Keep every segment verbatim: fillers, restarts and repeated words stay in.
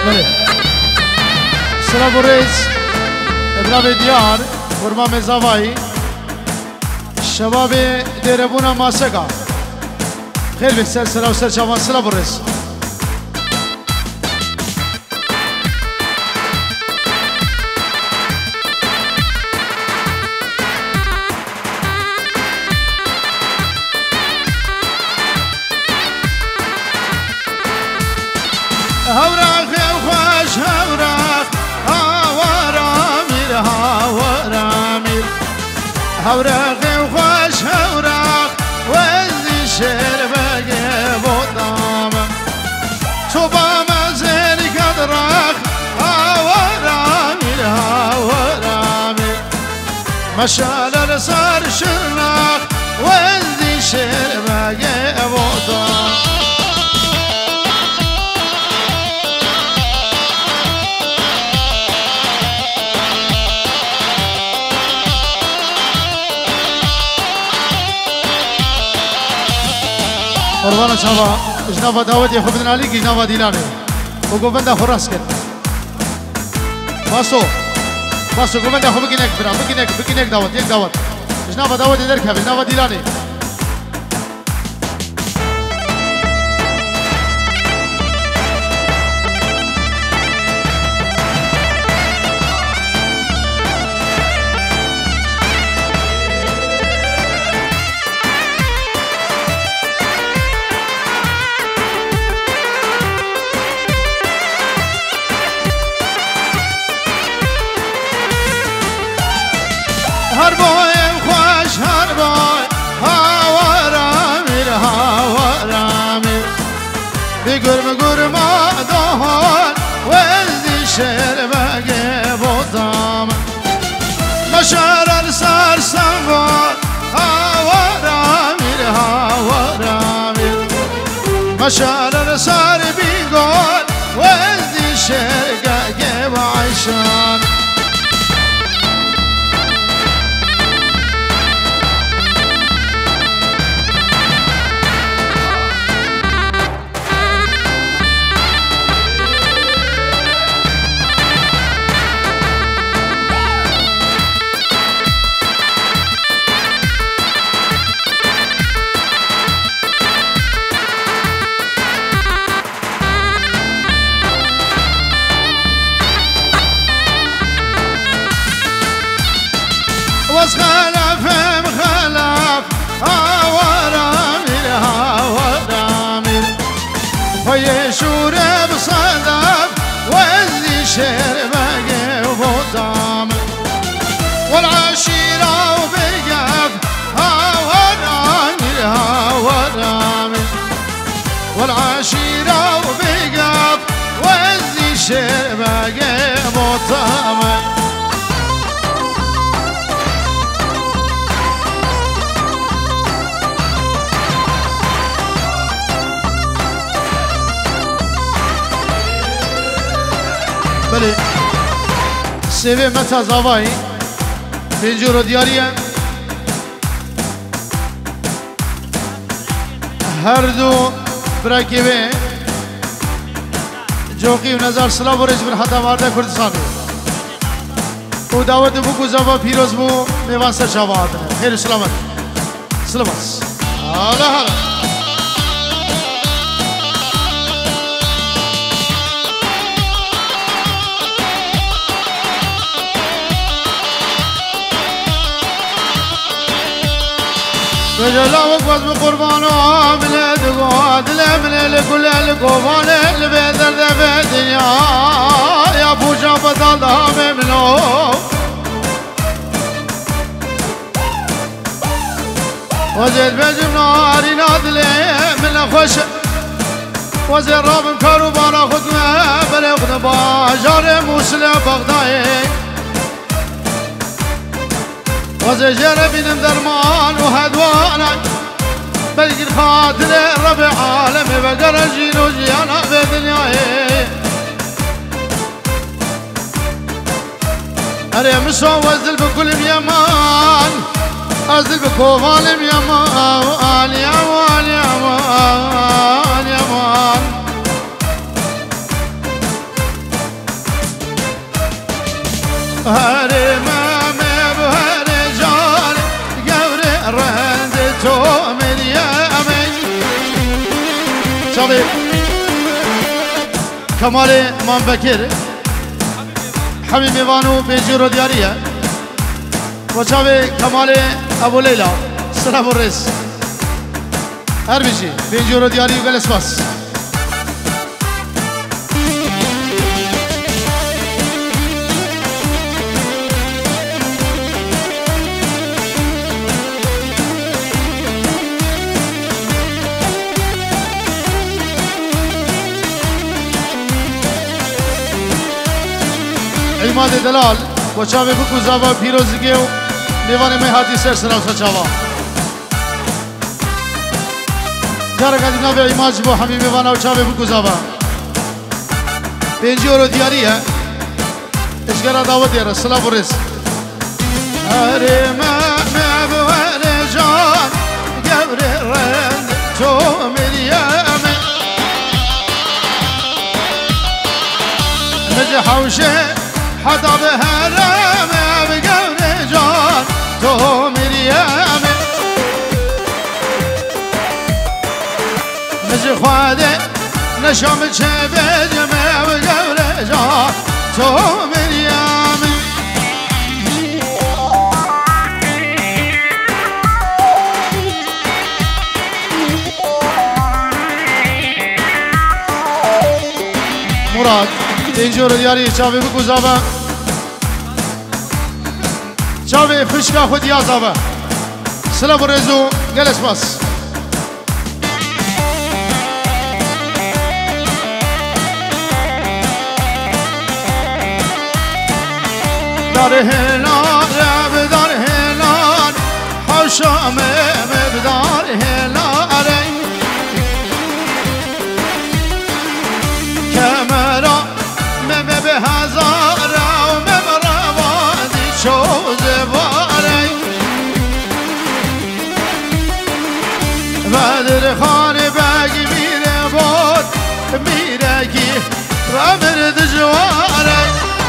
بله سلام رئیس ابراهیم دیار ورما مزاوایی شباب دیربونا ماسکا خیلی بکسر سلام سر شما سلام رئیس هوراق خوش هوراق هاورامیر هاورامیر هوراق خوش هوراق وزی شیر بگه بودم تو با مزیر قدرق هاورامیر هاورامیر مشال سر شرناق وزی شیر بگه بودم قربان شما جناب داوود خوب نالی جناب دیلانه و گوبنده خراس کرد باسو باسو گوبنده خوب بگینک برام بگینک بگینک داوود یک داوود جناب داوود در که جناب دیلانه هر بایم خوش هر بای هاورامیر هاورامیر بگر بگر ما دهان وزی شیر بگه بودم مشارل سر سنبال هاورامیر هاورامیر مشارل سر بیگال وزی شیر بگه وعشان وز خلافم خلاف هاورامیر هاورامیر پای شوره بصدف وزی شیر بگه بودم والعشیره و بگف هاورامیر هاورامیر والعشیره و بگف وزی شیر بگه بودم بله سیوه متا زاوایی پنجو رو دیاریه هر دو براکیوه جوقی و نظر سلام و رجبر حتی وارده کردستانه و دعوت بو زاوا پیروز بو میوان سر شاوات خیر سلامت سلامت حالا حالا رجلا وقفت بقربان وعامل دقوات الامن لكل القوفان اللي بيدر في الدنيا يا ابو جابت الله ممنوع وزيد بجم ناري نادلي من خوش وزيد راب كاروبانا خدمه بلغ باجار موسل بغداي وزي جربين درمان وهدوانا بلقي الخاطر ربع عالمي بقر الجين وجيانا بدنياي أري مسوا وزل بكل بيمان أزل بكوفان بيمان يمان يمان يمان هر مام بهر جان گور رند تو مریم شباب کمال امام بکر حبیب میوانو بنجور دیاریه و شباب کمال ابو لیلا سلام الرئیس هر بیشی بنجور دیاری و گلس باس عماد دلال و چاوه بکو زابا پیروزگی و میوان می حادی سر سراوسا چاوا جارا کدی نوی ایماج بو همی میوانا و چاوه بکو زابا پنجی اورو دیاریه اشگرا دعوت دیاره سلام برس هر مام بهر جان گور رند تو مریم نجي حوشه حدا بهرم بقول جان تو مريم نجي خواده نشام شبه جمع بقول جان تو مريم مراد اینجور دیاری چاوی بگو زابا چاوی فشکا خود یا زابا سلام و رزو گلس باس دار هلال رب دار هلال حوشام مبدار هلال کمرا مم به هزار و مم روادی شوز باره بدر خان بگ میره بود میره کی رمرد جواره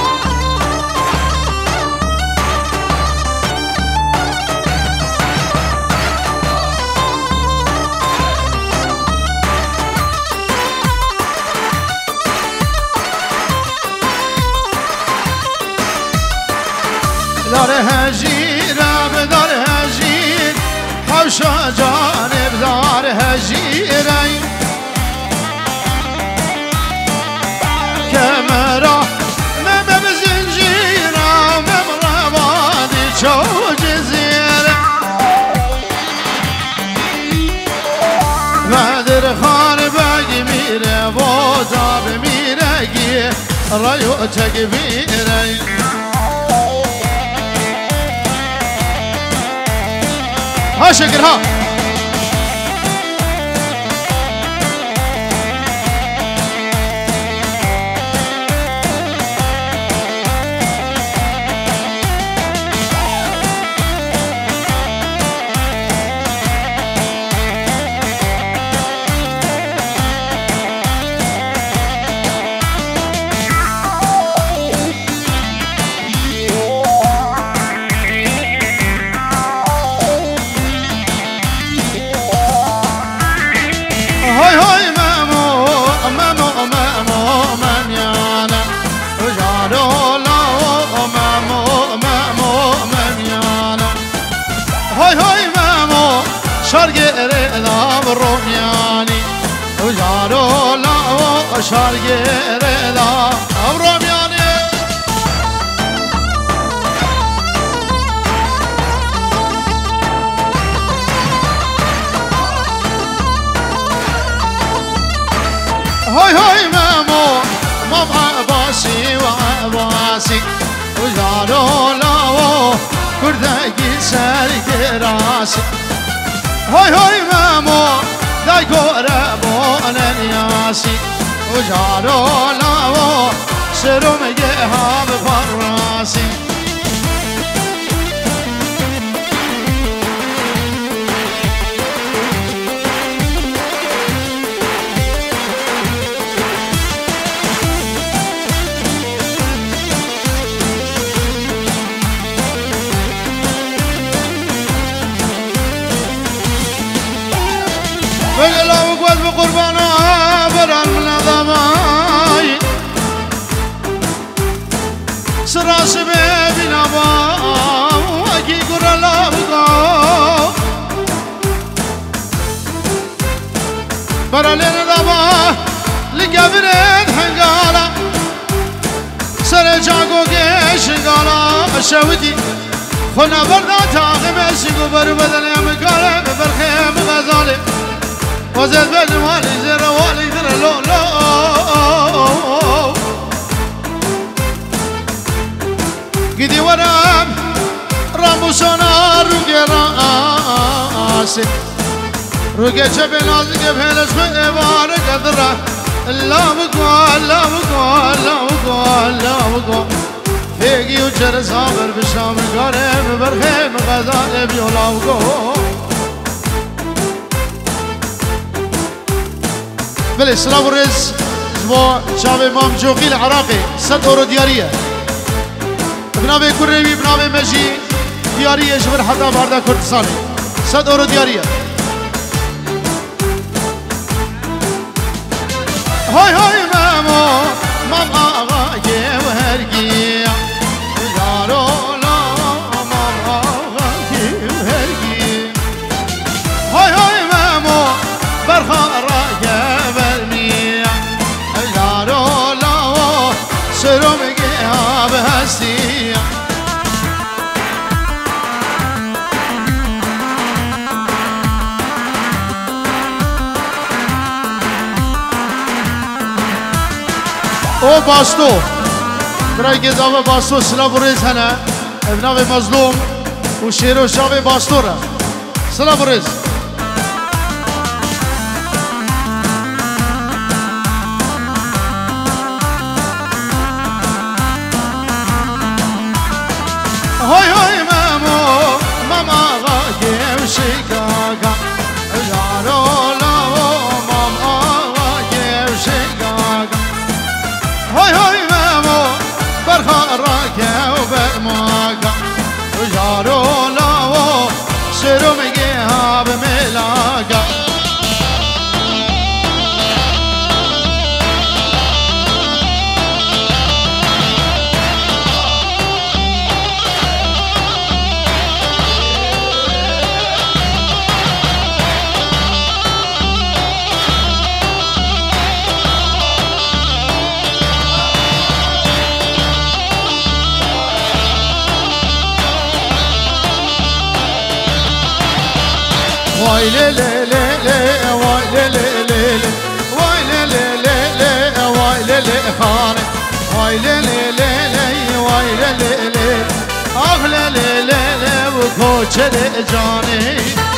دار هجیر اب دار هجیر حوشا جانب دار هجیر کمرا مم بزنجیر مم روادی چو جزیر بدر خان بگ میره بازاب میره گی رایو تکبیره ها شکر ها رومیانی و جارو لا و شارگیر لا رومیانی های های مامو مام عباسی و عباسی و جارو لا و کردگی سرگراسی های های مامو دای قربان نیاسی و جارو لاو سرم گه ها بفراسی برالين دابا لقبرت حنقالا سر جاقو قيش قالا الشودي خنا بردا تاغم الشيقو برو بدن يمقالا ببرخيم غزالي وزيد بجمالي زر والي زر لو لو قدي ورام راموسونا روكي راسي روكي شبه نازك بهلش بإبار قدره لا بقوى لا بقوى لا بقوى لا بقوى فيقي وجر صابر بشام قريب برخيم غزال بيولا بقوى بلي سلام الرز اسبوع شعب امام جوقي العراقي ست اورو دياريه بنابي كريبي بنابي مجي دياريه جبر حتى باردا كردستاني ست اورو دياريه هاي هاي مامو ماما غايه وهرقي يارو لا ماما غايه وهرقي هاي هاي مامو برخا رايه برمي يارو لا سرم جها بهستي او باستو برای گزاوه باستو سلام و رز هنه ابناو مظلوم و شیر و شاوه باستو را سلام و رز های های مامو ماما غاگه و شکاگا یارو لاو ماما غاگه و شکاگا هاي هاي مامو برخا راكا وبرماكا وجارو لاو سيرو مجيها بملاكا واي لي لي لي لي واي لي لي لي لي واي لي لي لي لي واي لي لي خاني واي لي لي لي لي واي لي لي لي اخ لي لي لي لي وكوچر جاني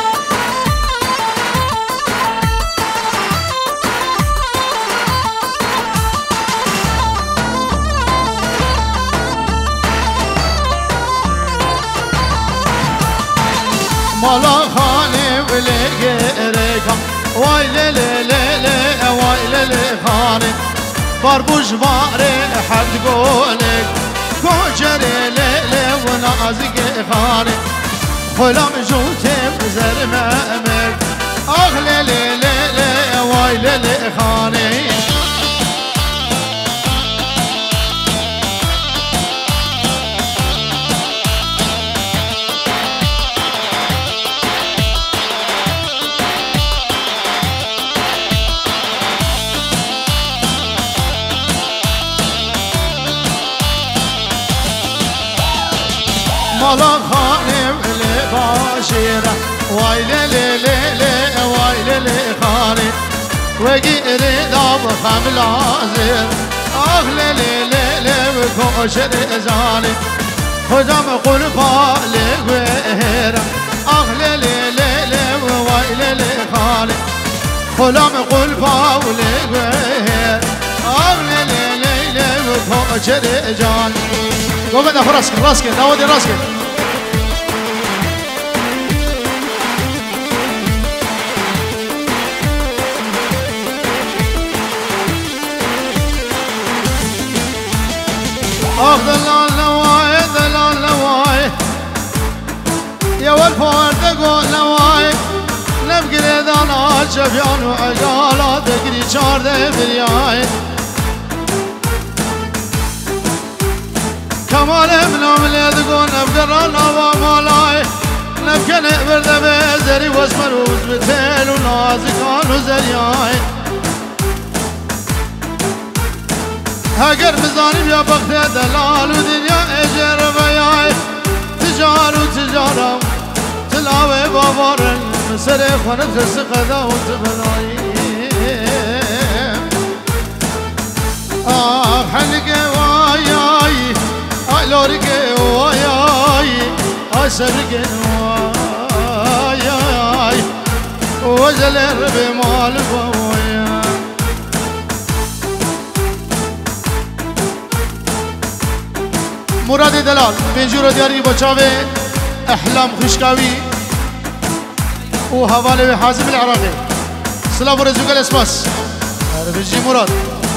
مالا خاني ولقيريكا واي لي لي لي لي واي لي لي خاني بربوش باري حد قولك كوجر لي لي ونازق خاني خلام جوتي بزر مأمك اغلي لي لي لي واي لي لي خاني مالا خاني ولي باشيرة واي لي لي لي لي واي لي لي خاني وقيري داب خملازر اغلي لي لي لي وكوشر زاني خدام قلبا لغيرة اغلي لي لي لي واي لي لي خاني خلام قلبا ولغيرة اغلي لي لي لي وكوشر زاني قوم ده راسك راسك داودي راسك اخ دلال نواي دلال نواي يا والفور تقول نواي نبقي لدانا شفيان وعجالة تقري شار دي برياي كمال ابن عملي تقول نبقرانا ومالاي نفكن برده بزري واسمروز بتل ونازكان وزرياي هاگر بزانیم یا بخت دلال و دنیا اجر ویای تجار و تجارم تلاوه بابارن مسر خانت خس قدا و تبنایی آه حلقه وایای آی لورگه وایای آی سرگه وایای وزل رب مال بوایای مراد دلال بنجور دیاری بچاوه احلام خشکاوی و حواله به حازم العراقي سلام ورزوك الاسماس رفجي مراد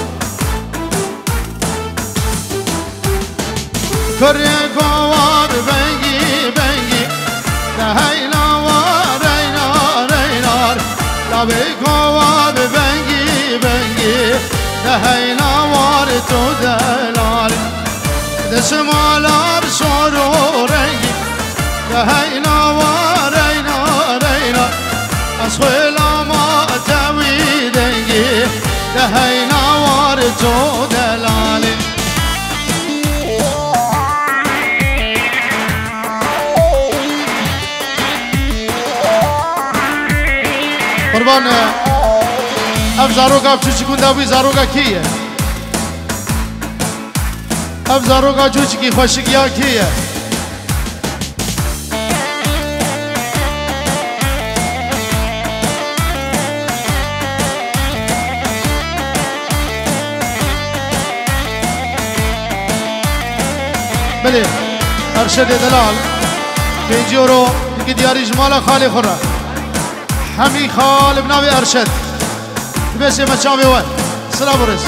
كريك وواب بنجي بنجي دهينا ورينا رينار لابيك وواب بنجي بنجي دهينا ورتو دلال دسمالا بصورو رنجي دهينا ورينا رينا أصويلا ما تاوي دنجي دهينا ورتو دلالي قربان اف زاروگا چوچی کنداوی زاروگا کیه اف زاروگا چوچی کی خوشگیا کیه بله ارشد دلال بيجورو ديك دياري جمالا خالي خورا حمي خال بناوي ارشد بس ما تشاوي وين سلام ورز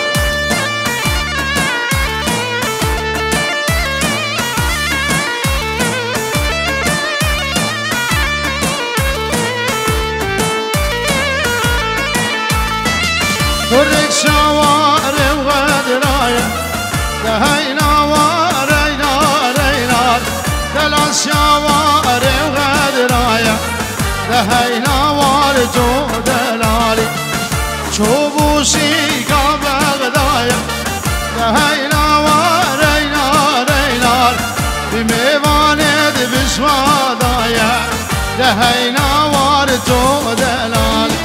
ورك شوارع وغدرايا دهينا ورينا رينا ثلاث شوارع وغدرايا دهينا ورجو دلالي شوبوشي كبغدايا دهينا ورينا رينا بميوانيد بشوادايا دهينا ورجو دلالي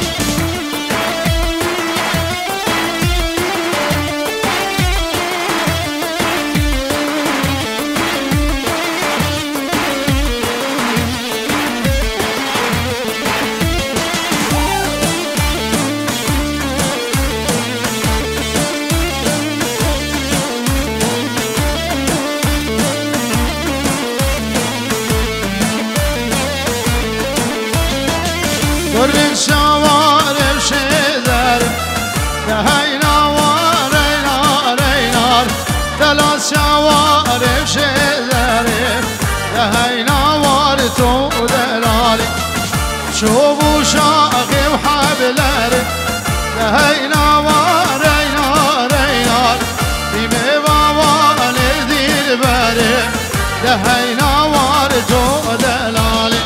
ورين شوارع شذر دهينا ورينا رينا ثلاث شوارع شذر دهينا ورتو دلالي شوفوا شاقي وحبلر دهينا ورينا رينا بميوا والدي البري دهينا ورتو دلالي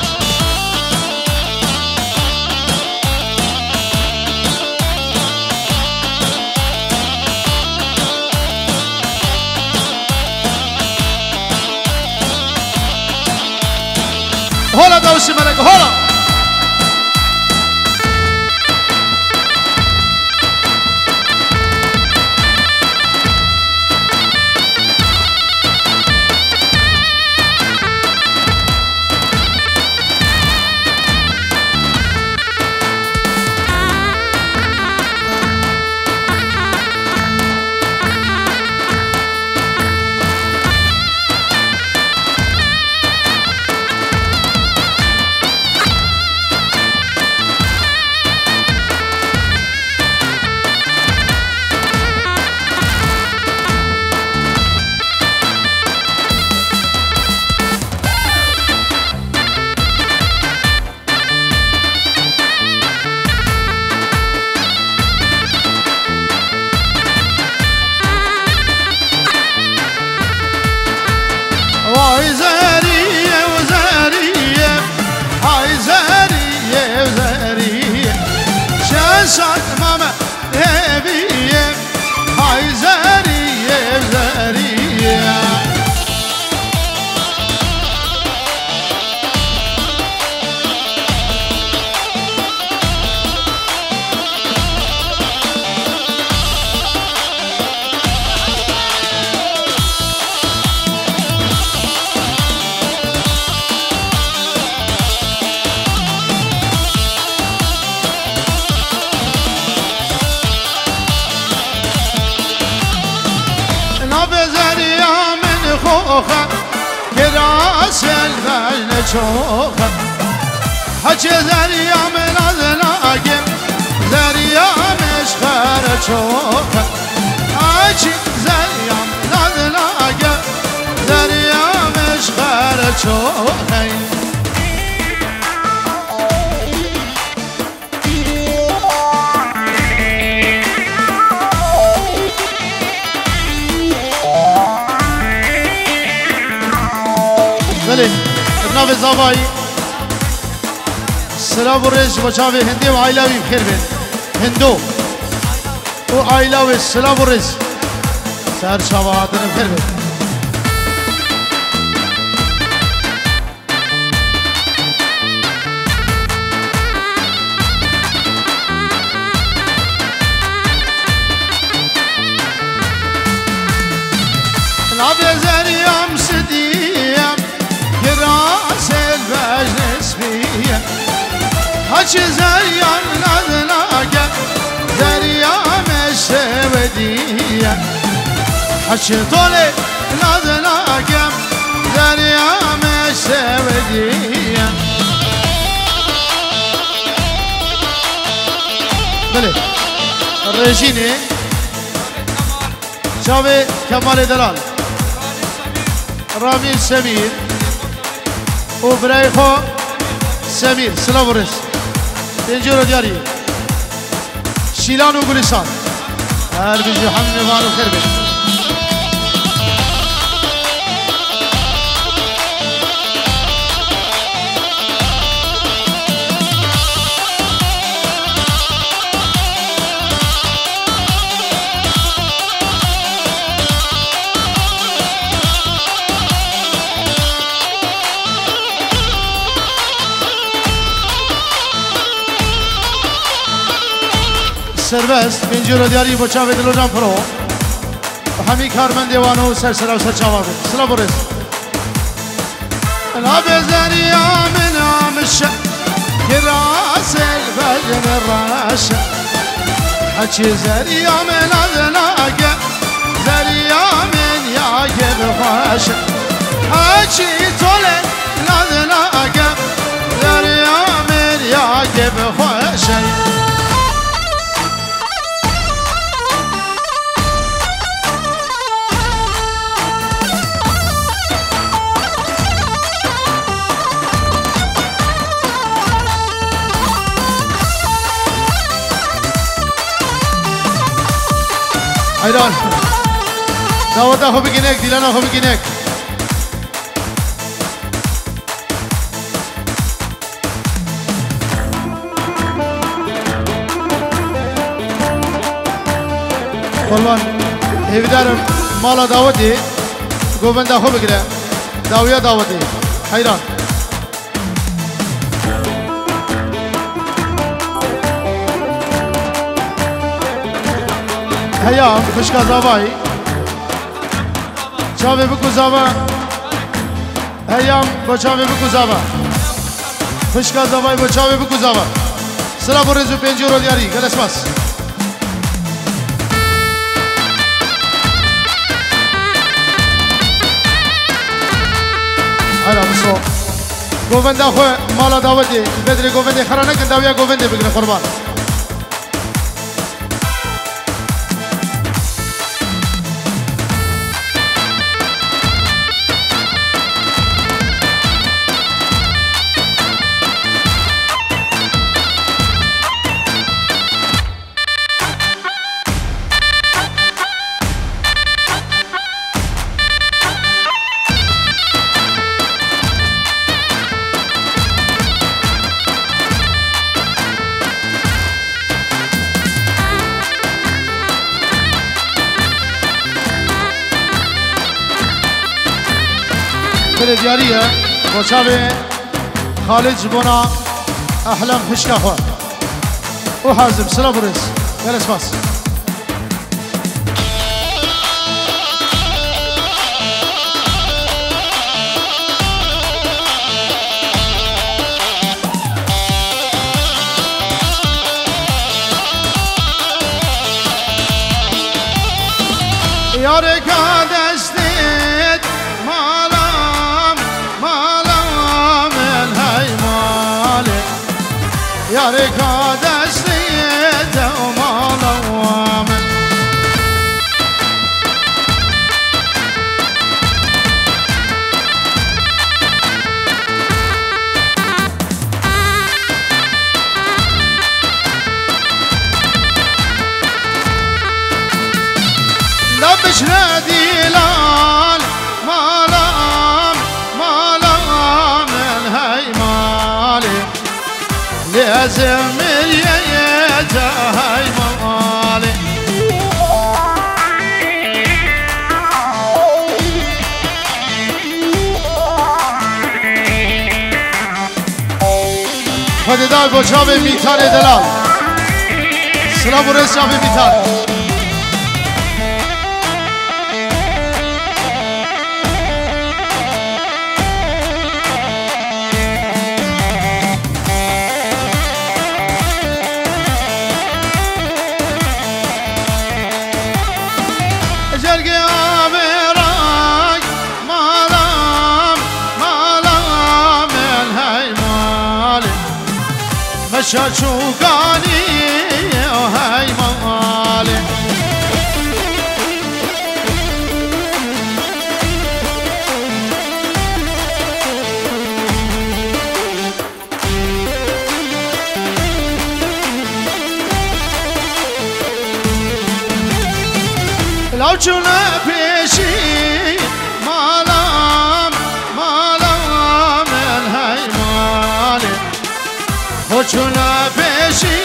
هلا دوسي ملك هلا چوخه کراس الوجن چوخه حچ زریم نازناگم زریم اشخر چوخه حچ زریم نازناگم زریم اشخر چوخه بله ابناء زاوایی سلام و رش بچاوی هندی و عائلوی بخیر بین هندو و عائلوی سلام و رش سر شوادن بخیر بین نابه زریم سدیم کراس الوجن اسمیم حچ زریم نازناگم زریم اشتودیم حچ طول نازناگم زریم اشتودیم بله رژینه شاوه کمال دلال رامین سمیر و برای خو سمیر سلام و رس اینجور دیاری شیلان و گلستان هر بیجو حمد نوان و خیر بید سربست اینجور دیاری بچه به دلو جان پرو و همی کارمند دیوانو سر سر و سر چاوا بید سلام و رس لا بزریم نامش کراس الوجن راش حچ زریم نازناگم زریم یاگه بخواش حچ طول نازناگم زریم یاگه بخواش ایران دعوت خوبی گینک دیلان خوبی گینک قربان هیویدارم مالا دعوتی گوبنده خوبی گیره دعویا دعوتی ایران هیام خوشگاه زاوایی چاوی بکو زاوا هیام با چاوی بکو زاوا خوشگاه زاوایی با چاوی بکو زاوا سلام و رزو پنجو رو دیاری گلس بس هلا بسو گوونده خواه مالا داوتی بدری گوونده خرانه کن داویا گوونده بگیره قربان دیاریه با چاوه خالد جبونا احلام خشکا خواه و حازم سلام برس گلس باس یار که دستت ما وجه ديلان مالام مالام الهي مالي لازم مليتا هاي مالي خددار بچا به میتان دلال سلام و رس جا به میتان جرگه آبرای مالام مالام الهی مالی مشا چوگانی هی مالی لو چونه پیشی مالام مالام الهی مالی خود چونه پیشی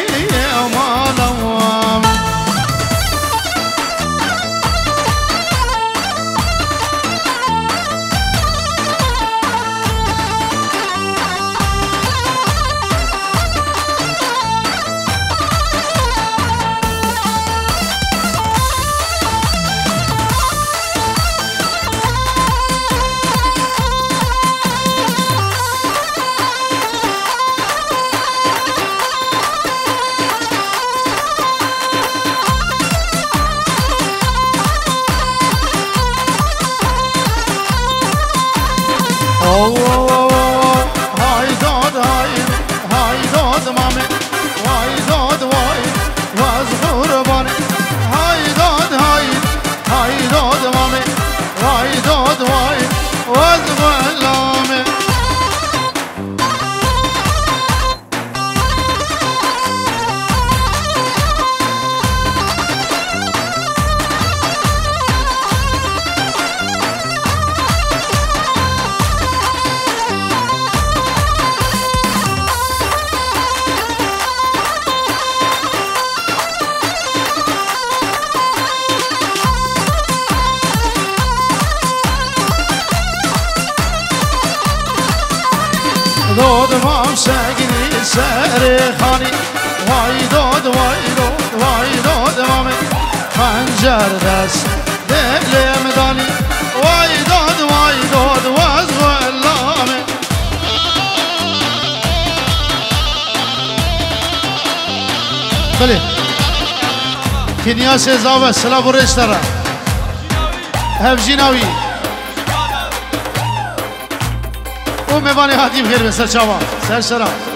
مالام هاي داد هاي هاي داد مامي هاي داد واي واز قربان هاي داد هاي هاي داد مامي هاي داد واي واز غلامي داد مام سگنی سر خانی وای داد وای داد وای داد مام خنجر دست دلم دانی وای داد وای داد واز غلامه بله کنیا سزاوه سلام و رشتره هفجیناوی او میوانی حدیم خیر به سر چاوا سر سرام